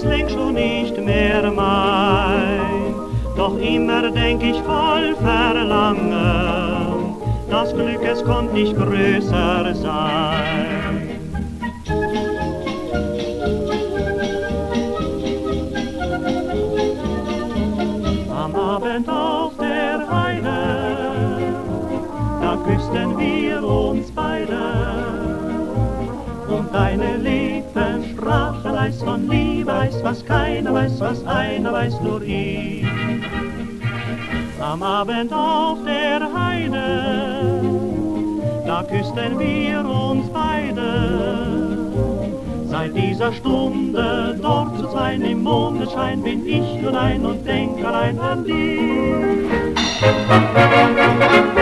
längst schon nicht mehr mein. Doch immer denk ich voll Verlangen, das Glück, es kommt nicht größer sein. Am Abend auf der Heide, da küssten wir uns beide, und deine Lippen sprachen leis von Liebe, weiß, was keiner weiß, was einer weiß, nur ich. Am Abend auf der Heide, da küssten wir uns beide. Seit dieser Stunde dort zu sein im Mondenschein bin ich nur ein und denk allein an dich.